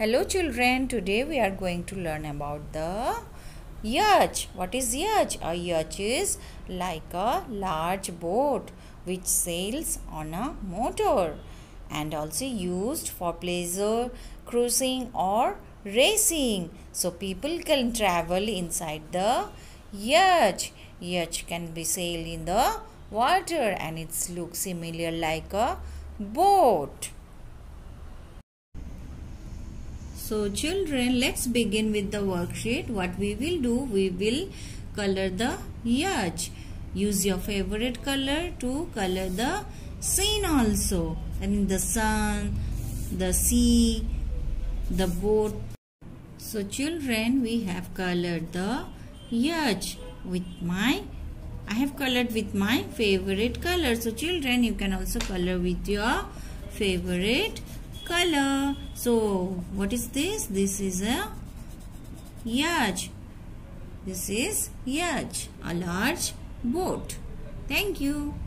Hello children, today we are going to learn about the yacht. What is yacht? A yacht is like a large boat which sails on a motor and also used for pleasure, cruising or racing. So people can travel inside the yacht. Yacht can be sailed in the water and it looks similar like a boat. So children, let's begin with the worksheet. What we will do, we will color the yacht. Use your favorite color to color the scene also. I mean the sun, the sea, the boat. So children, we have colored the yacht with I have colored with my favorite color. So children, you can also color with your favorite color. So what is this? This is a yacht. This is yacht, a large boat. Thank you.